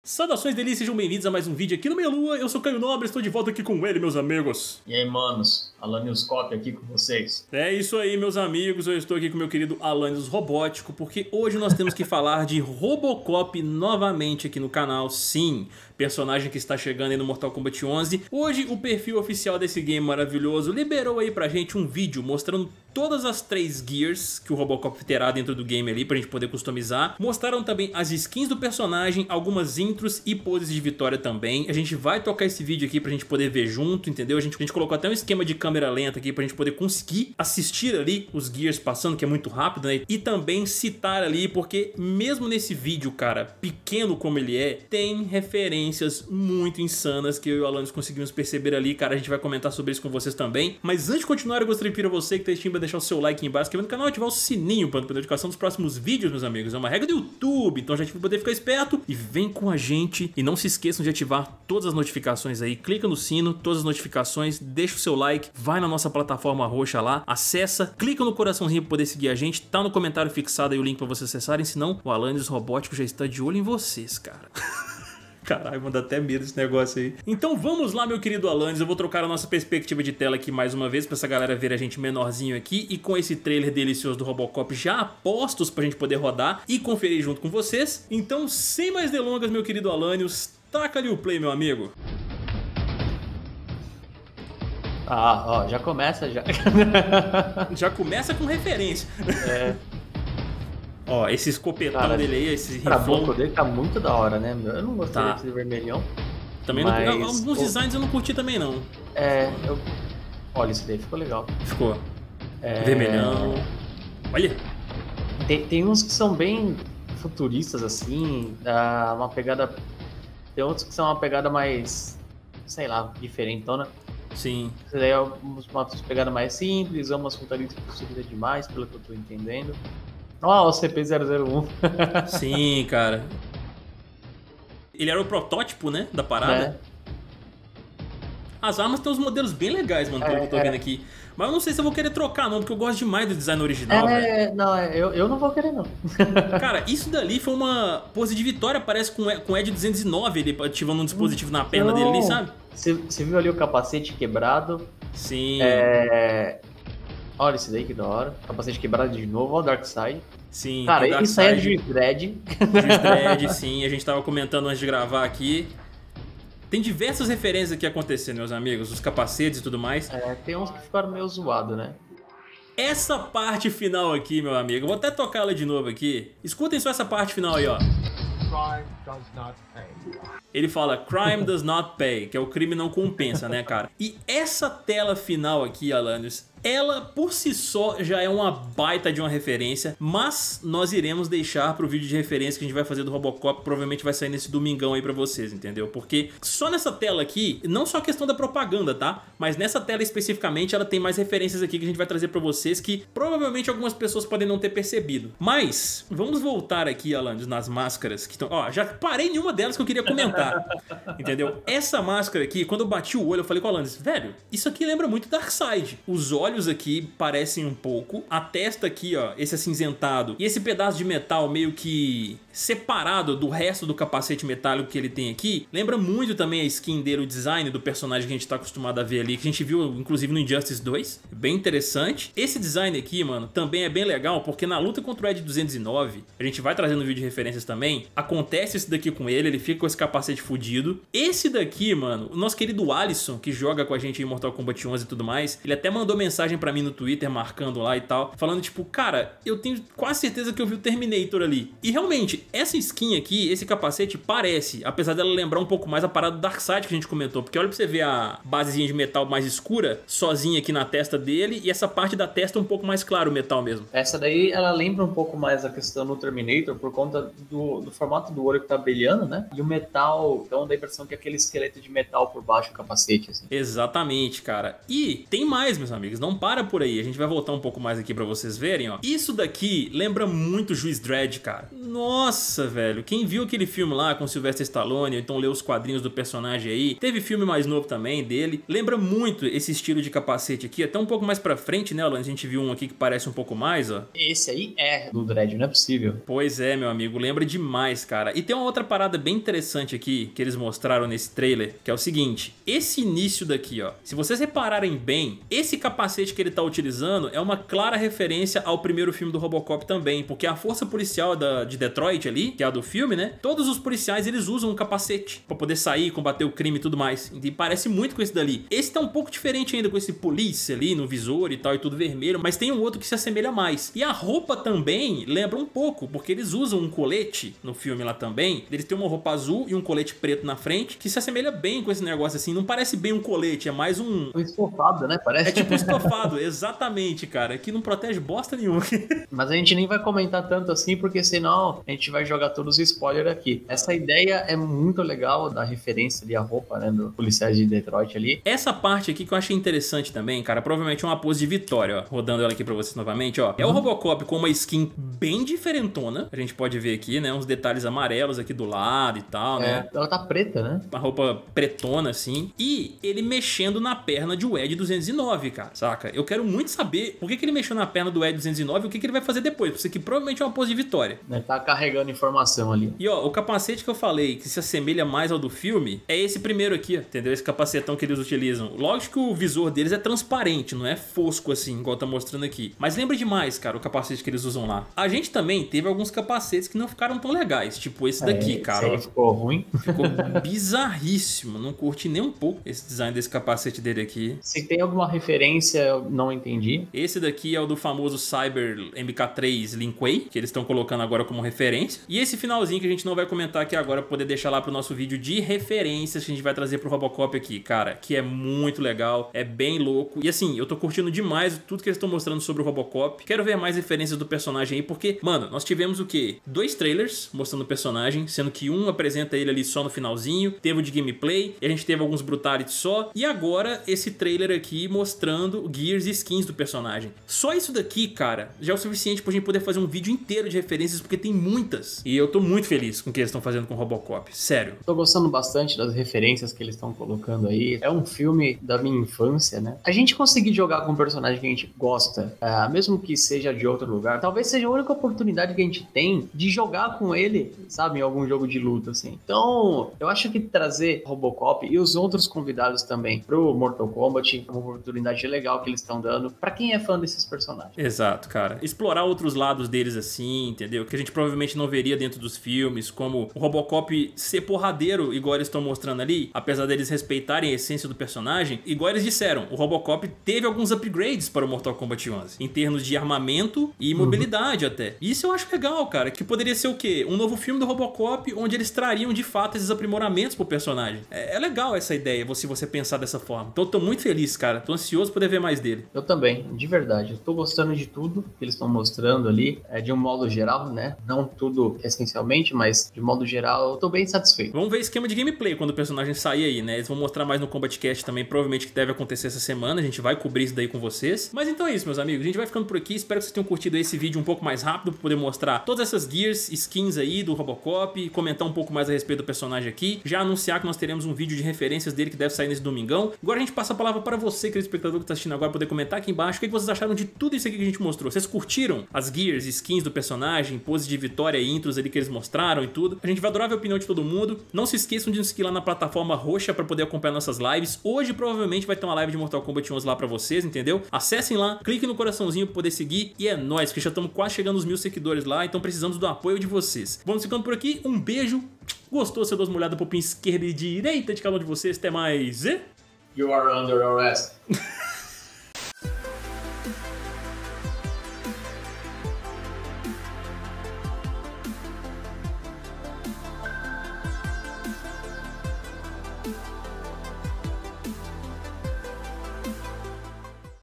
Saudações delícias, sejam bem-vindos a mais um vídeo aqui no Meia Lua. Eu sou Caio Nobre, estou de volta aqui com ele, meus amigos. E aí, manos, Alanios Cop aqui com vocês. É isso aí, meus amigos, eu estou aqui com o meu querido Alanios Robótico, porque hoje nós temos que falar de Robocop novamente aqui no canal. Sim, personagem que está chegando aí no Mortal Kombat 11. Hoje o perfil oficial desse game maravilhoso liberou aí pra gente um vídeo mostrando todas as 3 gears que o Robocop terá dentro do game ali pra gente poder customizar. Mostraram também as skins do personagem, algumas intros e poses de vitória também. A gente vai tocar esse vídeo aqui pra gente poder ver junto, entendeu? A gente colocou até um esquema de câmera lenta aqui pra gente poder conseguir assistir ali os gears passando, que é muito rápido, né? E também citar ali, porque mesmo nesse vídeo, cara, pequeno como ele é, tem referências muito insanas que eu e o Alanios conseguimos perceber ali, cara. A gente vai comentar sobre isso com vocês também. Mas antes de continuar, eu gostaria de pedir a você que tá assistindo, deixar o seu like aí embaixo, se inscrever no canal e ativar o sininho para não perder a notificação dos próximos vídeos, meus amigos. É uma regra do YouTube, então a gente vai poder ficar esperto e vem com a gente. E não se esqueçam de ativar todas as notificações aí, clica no sino, todas as notificações, deixa o seu like, vai na nossa plataforma roxa lá, acessa, clica no coraçãozinho para poder seguir a gente, tá no comentário fixado aí o link para vocês acessarem, senão o Alanios Robótico já está de olho em vocês, cara. Caralho, manda até medo esse negócio aí. Então vamos lá, meu querido Alanios. Eu vou trocar a nossa perspectiva de tela aqui mais uma vez pra essa galera ver a gente menorzinho aqui. E com esse trailer delicioso do Robocop já postos pra gente poder rodar e conferir junto com vocês. Então, sem mais delongas, meu querido Alanios, taca ali o play, meu amigo. Ó, já começa já. Já começa com referência. É. Ó, esse escopetão Cara, dele aí, esse riflão. O riflão dele tá muito da hora, né? Eu não gostei Tá. desse vermelhão. também mas... não, alguns designs eu não curti também não. Olha, isso daí ficou legal. Ficou vermelhão. Olha. Tem uns que são bem futuristas, assim, uma pegada... Tem outros que são uma pegada mais, sei lá, diferentona. Sim. Isso daí é uma pegada mais simples, umas futuristas possíveis demais, pelo que eu tô entendendo. Ó, o CP001. Sim, cara. Ele era o protótipo, né, da parada. As armas tem uns modelos bem legais, mano, pelo que eu tô vendo aqui. Mas eu não sei se eu vou querer trocar, não, porque eu gosto demais do design original, velho. Não, eu não vou querer, não. Cara, isso dali foi uma pose de vitória, parece com o Ed 209, ele ativando um dispositivo na perna dele ali, sabe? Você viu ali o capacete quebrado? Sim. Olha esse daí que da hora. Capacete quebrado de novo, olha o Darkseid. Sim. Cara, isso aí é Juiz Dredd. Juiz Dredd, sim. A gente tava comentando antes de gravar aqui. Tem diversas referências aqui acontecendo, meus amigos. Os capacetes e tudo mais. Tem uns que ficaram meio zoados, né? Essa parte final aqui, meu amigo. Eu vou até tocar ela de novo aqui. Escutem só essa parte final aí, ó. Crime does not pay. Ele fala crime does not pay, que é o crime não compensa, né, cara? E essa tela final aqui, Alanios, ela por si só já é uma baita de uma referência, mas nós iremos deixar pro vídeo de referência que a gente vai fazer do Robocop, provavelmente vai sair nesse domingão aí pra vocês, entendeu? Porque só nessa tela aqui, não só a questão da propaganda, tá? Mas nessa tela especificamente, ela tem mais referências aqui que a gente vai trazer pra vocês que provavelmente algumas pessoas podem não ter percebido. Mas, vamos voltar aqui, Alanios, nas máscaras que estão... Ó, já parei em uma delas que eu queria comentar, entendeu? Essa máscara aqui, quando eu bati o olho, eu falei com o Alanios, velho, isso aqui lembra muito Darkseid. Os olhos aqui parecem um pouco, a testa aqui, ó, esse acinzentado e esse pedaço de metal meio que separado do resto do capacete metálico que ele tem aqui, lembra muito também a skin dele, o design do personagem que a gente tá acostumado a ver ali, que a gente viu inclusive no Injustice 2, bem interessante. Esse design aqui, mano, também é bem legal, porque na luta contra o Ed 209, a gente vai trazendo um vídeo de referências também, acontece isso daqui com ele fica com esse capacete fudido. Esse daqui, mano, o nosso querido Alisson, que joga com a gente em Mortal Kombat 11 e tudo mais, ele até mandou mensagem pra mim no Twitter, marcando lá e tal, falando tipo, cara, eu tenho quase certeza que eu vi o Terminator ali. E realmente, essa skin aqui, esse capacete parece, apesar dela lembrar um pouco mais a parada do Darkseid que a gente comentou, porque olha pra você ver a basezinha de metal mais escura, sozinha aqui na testa dele, e essa parte da testa um pouco mais claro o metal mesmo. Essa daí, ela lembra um pouco mais a questão do Terminator, por conta do formato do olho que tá brilhando, né? E o metal, então dá a impressão que é aquele esqueleto de metal por baixo do capacete, assim. Exatamente, cara. E tem mais, meus amigos, não para por aí, a gente vai voltar um pouco mais aqui pra vocês verem, ó. Isso daqui lembra muito Juiz Dredd, cara. Nossa Nossa, velho. Quem viu aquele filme lá com Sylvester Stallone, ou então leu os quadrinhos do personagem aí, teve filme mais novo também dele. Lembra muito esse estilo de capacete aqui, até um pouco mais pra frente, né, Alan? A gente viu um aqui que parece um pouco mais, ó. Esse aí é do Dredd, não é possível. Pois é, meu amigo, lembra demais, cara. E tem uma outra parada bem interessante aqui que eles mostraram nesse trailer, que é o seguinte: esse início daqui, ó, se vocês repararem bem, esse capacete que ele tá utilizando é uma clara referência ao primeiro filme do Robocop também, porque a força policial de Detroit ali, que é a do filme, né, todos os policiais eles usam um capacete pra poder sair, combater o crime e tudo mais. E parece muito com esse dali. Esse tá um pouco diferente ainda, com esse polícia ali no visor e tal, e tudo vermelho, mas tem um outro que se assemelha mais. E a roupa também lembra um pouco, porque eles usam um colete no filme lá também. Eles têm uma roupa azul e um colete preto na frente, que se assemelha bem com esse negócio assim. Não parece bem um colete, é mais um... Um estofado, né? Parece. É tipo um estofado, exatamente, cara. Que não protege bosta nenhuma. Mas a gente nem vai comentar tanto assim, porque senão a gente vai jogar todos os spoilers aqui. Essa ideia é muito legal, da referência ali à roupa, né, do policiais de Detroit ali. Essa parte aqui que eu achei interessante também, cara, provavelmente é uma pose de Vitória, ó. Rodando ela aqui pra vocês novamente, ó. É o Robocop com uma skin bem diferentona. A gente pode ver aqui, né, uns detalhes amarelos aqui do lado e tal, né. Ela tá preta, né? Uma roupa pretona, assim. E ele mexendo na perna de Ed 209, cara, saca? Eu quero muito saber por que ele mexeu na perna do Ed 209 e o que ele vai fazer depois. Isso aqui provavelmente é uma pose de Vitória. Ele tá carregando informação ali. E ó, o capacete que eu falei, que se assemelha mais ao do filme, é esse primeiro aqui, ó, entendeu? Esse capacetão que eles utilizam. Lógico que o visor deles é transparente, não é fosco assim, igual tá mostrando aqui. Mas lembra demais, cara, o capacete que eles usam lá. A gente também teve alguns capacetes que não ficaram tão legais, tipo esse daqui, cara. Esse aí ficou ruim. Ficou bizarríssimo, não curti nem um pouco esse design desse capacete dele aqui. Se tem alguma referência, eu não entendi. Esse daqui é o do famoso Cyber MK3 Linkway, que eles estão colocando agora como referência. E esse finalzinho que a gente não vai comentar aqui agora, poder deixar lá pro nosso vídeo de referências que a gente vai trazer pro Robocop aqui, cara, que é muito legal, é bem louco. E assim, eu tô curtindo demais tudo que eles estão mostrando sobre o Robocop. Quero ver mais referências do personagem aí, porque, mano, nós tivemos o quê? 2 trailers mostrando o personagem, sendo que um apresenta ele ali só no finalzinho, teve o de gameplay, e a gente teve alguns brutalities só, e agora esse trailer aqui mostrando gears e skins do personagem. Só isso daqui, cara, já é o suficiente pra gente poder fazer um vídeo inteiro de referências, porque tem muitas. E eu tô muito feliz com o que eles estão fazendo com o Robocop, sério. Tô gostando bastante das referências que eles estão colocando aí. É um filme da minha infância, né? A gente conseguir jogar com um personagem que a gente gosta, mesmo que seja de outro lugar, talvez seja a única oportunidade que a gente tem de jogar com ele, sabe, em algum jogo de luta, assim. Então, eu acho que trazer Robocop e os outros convidados também pro Mortal Kombat é uma oportunidade legal que eles estão dando pra quem é fã desses personagens. Exato, cara. Explorar outros lados deles assim, entendeu? Que a gente provavelmente não veria dentro dos filmes, como o Robocop ser porradeiro, igual eles estão mostrando ali, apesar deles respeitarem a essência do personagem. Igual eles disseram, o Robocop teve alguns upgrades para o Mortal Kombat 11, em termos de armamento e mobilidade até. Isso eu acho legal, cara, que poderia ser o quê? Um novo filme do Robocop, onde eles trariam de fato esses aprimoramentos pro personagem. É legal essa ideia, se você pensar dessa forma. Então eu tô muito feliz, cara. Tô ansioso por poder ver mais dele. Eu também, de verdade. Eu tô gostando de tudo que eles estão mostrando ali, de um modo geral, né? Não tudo essencialmente, mas de modo geral eu tô bem satisfeito. Vamos ver esquema de gameplay quando o personagem sair aí, né? Eles vão mostrar mais no Combat Cast também, provavelmente que deve acontecer essa semana. A gente vai cobrir isso daí com vocês. Mas então é isso, meus amigos. A gente vai ficando por aqui. Espero que vocês tenham curtido esse vídeo um pouco mais rápido pra poder mostrar todas essas gears, skins aí do Robocop, comentar um pouco mais a respeito do personagem aqui. Já anunciar que nós teremos um vídeo de referências dele que deve sair nesse domingão. Agora a gente passa a palavra para você, querido espectador que tá assistindo agora, poder comentar aqui embaixo o que vocês acharam de tudo isso aqui que a gente mostrou. Vocês curtiram as gears, skins do personagem, poses de vitória e intros ali que eles mostraram e tudo? A gente vai adorar ver a opinião de todo mundo. Não se esqueçam de nos seguir lá na plataforma roxa para poder acompanhar nossas lives. Hoje provavelmente vai ter uma live de Mortal Kombat 11 lá pra vocês, entendeu? Acessem lá, cliquem no coraçãozinho pra poder seguir e é nóis, porque já estamos quase chegando aos 1000 seguidores lá, então precisamos do apoio de vocês. Vamos ficando por aqui, um beijo. Gostou? Você dá uma olhada pro pin esquerda e direita de cada um de vocês. Até mais. You are under arrest.